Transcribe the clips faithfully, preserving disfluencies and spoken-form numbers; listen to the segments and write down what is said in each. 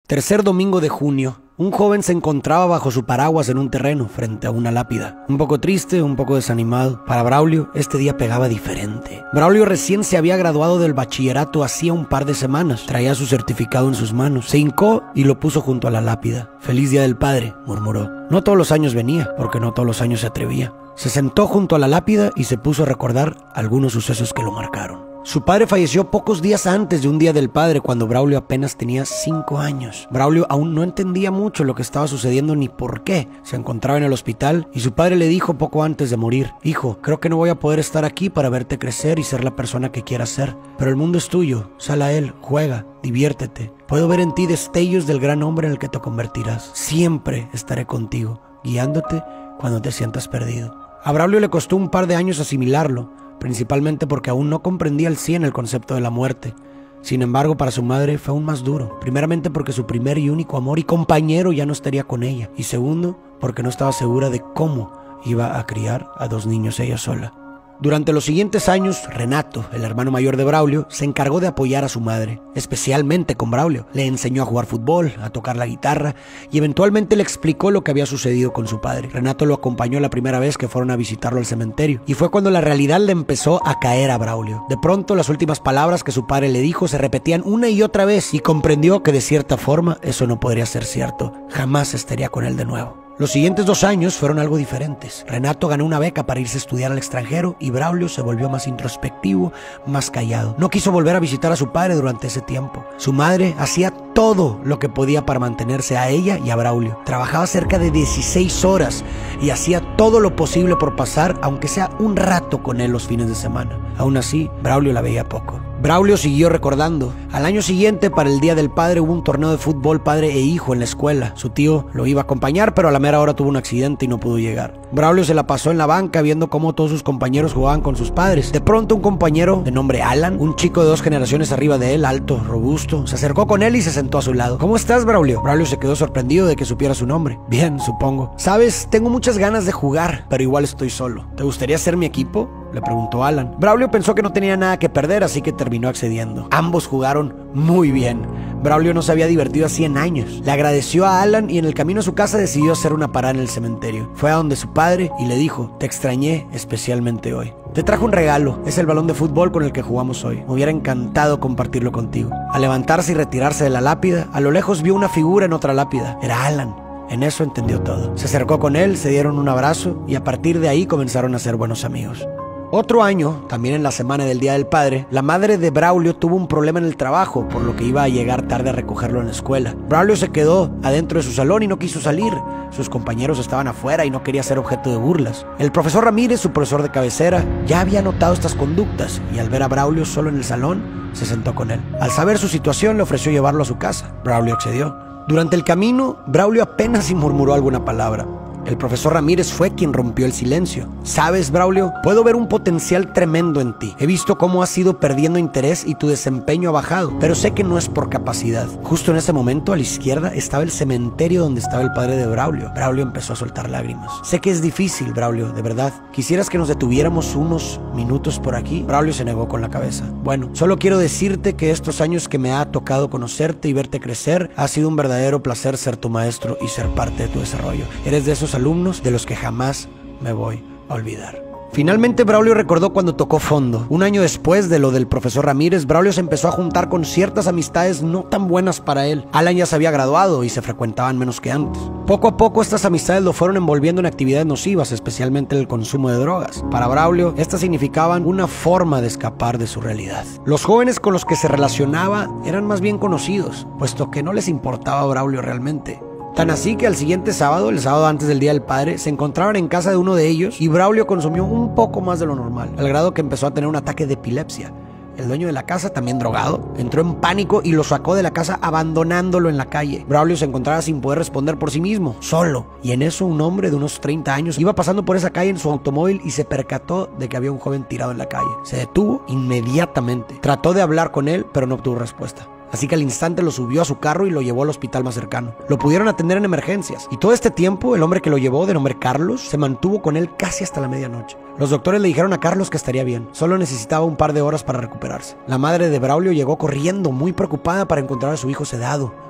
Tercer domingo de junio, un joven se encontraba bajo su paraguas en un terreno frente a una lápida. Un poco triste, un poco desanimado. Para Braulio, este día pegaba diferente. Braulio recién se había graduado del bachillerato hacía un par de semanas. Traía su certificado en sus manos. Se hincó y lo puso junto a la lápida. «Feliz Día del Padre», murmuró. No todos los años venía, porque no todos los años se atrevía. Se sentó junto a la lápida y se puso a recordar algunos sucesos que lo marcaron. Su padre falleció pocos días antes de un Día del Padre, cuando Braulio apenas tenía cinco años. Braulio aún no entendía mucho lo que estaba sucediendo ni por qué. Se encontraba en el hospital y su padre le dijo poco antes de morir: «Hijo, creo que no voy a poder estar aquí para verte crecer y ser la persona que quieras ser. Pero el mundo es tuyo, sal a él, juega, diviértete. Puedo ver en ti destellos del gran hombre en el que te convertirás. Siempre estaré contigo, guiándote cuando te sientas perdido». A Braulio le costó un par de años asimilarlo, principalmente porque aún no comprendía al cien el concepto de la muerte. Sin embargo, para su madre fue aún más duro, primeramente porque su primer y único amor y compañero ya no estaría con ella, y segundo, porque no estaba segura de cómo iba a criar a dos niños ella sola. Durante los siguientes años, Renato, el hermano mayor de Braulio, se encargó de apoyar a su madre, especialmente con Braulio. Le enseñó a jugar fútbol, a tocar la guitarra y eventualmente le explicó lo que había sucedido con su padre. Renato lo acompañó la primera vez que fueron a visitarlo al cementerio y fue cuando la realidad le empezó a caer a Braulio. De pronto, las últimas palabras que su padre le dijo se repetían una y otra vez y comprendió que de cierta forma eso no podría ser cierto. Jamás estaría con él de nuevo. Los siguientes dos años fueron algo diferentes. Renato ganó una beca para irse a estudiar al extranjero y Braulio se volvió más introspectivo, más callado. No quiso volver a visitar a su padre durante ese tiempo. Su madre hacía todo lo que podía para mantenerse a ella y a Braulio. Trabajaba cerca de dieciséis horas y hacía todo lo posible por pasar, aunque sea un rato, con él los fines de semana. Aún así, Braulio la veía poco. Braulio siguió recordando. Al año siguiente, para el Día del Padre, hubo un torneo de fútbol padre e hijo en la escuela. Su tío lo iba a acompañar, pero a la mera hora tuvo un accidente y no pudo llegar. Braulio se la pasó en la banca viendo cómo todos sus compañeros jugaban con sus padres. De pronto, un compañero de nombre Alan, un chico de dos generaciones arriba de él, alto, robusto, se acercó con él y se sentó a su lado. «¿Cómo estás, Braulio?» Braulio se quedó sorprendido de que supiera su nombre. «Bien, supongo. Sabes, tengo muchas ganas de jugar, pero igual estoy solo. ¿Te gustaría ser mi equipo?», le preguntó Alan. Braulio pensó que no tenía nada que perder, así que terminó accediendo. Ambos jugaron muy bien. Braulio no se había divertido así en años. Le agradeció a Alan y en el camino a su casa decidió hacer una parada en el cementerio. Fue a donde su padre y le dijo: «Te extrañé especialmente hoy. Te trajo un regalo. Es el balón de fútbol con el que jugamos hoy. Me hubiera encantado compartirlo contigo». Al levantarse y retirarse de la lápida, a lo lejos vio una figura en otra lápida. Era Alan. En eso entendió todo. Se acercó con él, se dieron un abrazo y a partir de ahí comenzaron a ser buenos amigos. Otro año, también en la semana del Día del Padre, la madre de Braulio tuvo un problema en el trabajo, por lo que iba a llegar tarde a recogerlo en la escuela. Braulio se quedó adentro de su salón y no quiso salir. Sus compañeros estaban afuera y no quería ser objeto de burlas. El profesor Ramírez, su profesor de cabecera, ya había notado estas conductas y al ver a Braulio solo en el salón, se sentó con él. Al saber su situación, le ofreció llevarlo a su casa. Braulio accedió. Durante el camino, Braulio apenas si murmuró alguna palabra. El profesor Ramírez fue quien rompió el silencio. «Sabes, Braulio, puedo ver un potencial tremendo en ti. He visto cómo has ido perdiendo interés y tu desempeño ha bajado, pero sé que no es por capacidad». Justo en ese momento, a la izquierda, estaba el cementerio donde estaba el padre de Braulio. Braulio empezó a soltar lágrimas. «Sé que es difícil, Braulio, de verdad. ¿Quisieras que nos detuviéramos unos minutos por aquí?» Braulio se negó con la cabeza. «Bueno, solo quiero decirte que estos años que me ha tocado conocerte y verte crecer, ha sido un verdadero placer ser tu maestro y ser parte de tu desarrollo. Eres de esos alumnos de los que jamás me voy a olvidar». Finalmente, Braulio recordó cuando tocó fondo. Un año después de lo del profesor Ramírez, Braulio se empezó a juntar con ciertas amistades no tan buenas para él. Alan ya se había graduado y se frecuentaban menos que antes. Poco a poco, estas amistades lo fueron envolviendo en actividades nocivas, especialmente el consumo de drogas. Para Braulio, estas significaban una forma de escapar de su realidad. Los jóvenes con los que se relacionaba eran más bien conocidos, puesto que no les importaba a Braulio realmente. Tan así que al siguiente sábado, el sábado antes del Día del Padre, se encontraban en casa de uno de ellos y Braulio consumió un poco más de lo normal, al grado que empezó a tener un ataque de epilepsia. El dueño de la casa, también drogado, entró en pánico y lo sacó de la casa abandonándolo en la calle. Braulio se encontraba sin poder responder por sí mismo, solo. Y en eso un hombre de unos treinta años iba pasando por esa calle en su automóvil y se percató de que había un joven tirado en la calle. Se detuvo inmediatamente. Trató de hablar con él, pero no obtuvo respuesta. Así que al instante lo subió a su carro y lo llevó al hospital más cercano. Lo pudieron atender en emergencias. Y todo este tiempo, el hombre que lo llevó, de nombre Carlos, se mantuvo con él casi hasta la medianoche. Los doctores le dijeron a Carlos que estaría bien. Solo necesitaba un par de horas para recuperarse. La madre de Braulio llegó corriendo, muy preocupada, para encontrar a su hijo sedado,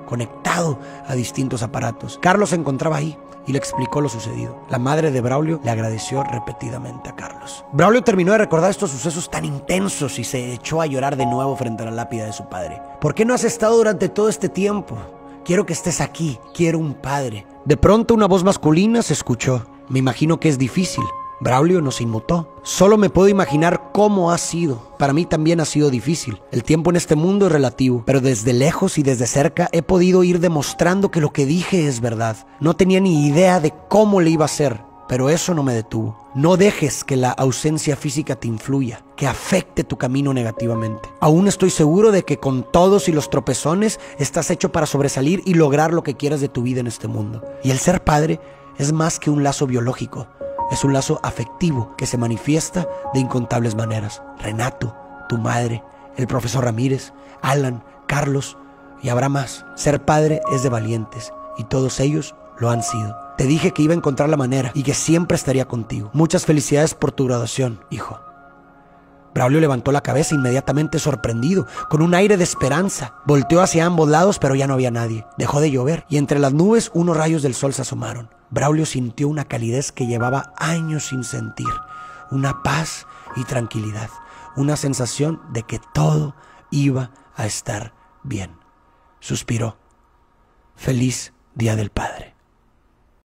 conectado a distintos aparatos. Carlos se encontraba ahí y le explicó lo sucedido. La madre de Braulio le agradeció repetidamente a Carlos. Braulio terminó de recordar estos sucesos tan intensos y se echó a llorar de nuevo frente a la lápida de su padre. ¿Por qué no has estado durante todo este tiempo? Quiero que estés aquí, quiero un padre. De pronto una voz masculina se escuchó. Me imagino que es difícil. Braulio no se inmutó. Solo me puedo imaginar cómo ha sido. Para mí también ha sido difícil. El tiempo en este mundo es relativo, pero desde lejos y desde cerca he podido ir demostrando que lo que dije es verdad. No tenía ni idea de cómo le iba a hacer, pero eso no me detuvo. No dejes que la ausencia física te influya, que afecte tu camino negativamente. Aún estoy seguro de que con todos y los tropezones estás hecho para sobresalir y lograr lo que quieras de tu vida en este mundo. Y el ser padre es más que un lazo biológico. Es un lazo afectivo que se manifiesta de incontables maneras. Renato, tu madre, el profesor Ramírez, Alan, Carlos y habrá más. Ser padre es de valientes y todos ellos lo han sido. Te dije que iba a encontrar la manera y que siempre estaría contigo. Muchas felicidades por tu graduación, hijo. Braulio levantó la cabeza inmediatamente sorprendido, con un aire de esperanza. Volteó hacia ambos lados, pero ya no había nadie. Dejó de llover y entre las nubes unos rayos del sol se asomaron. Braulio sintió una calidez que llevaba años sin sentir, una paz y tranquilidad, una sensación de que todo iba a estar bien. Suspiró. Feliz Día del Padre.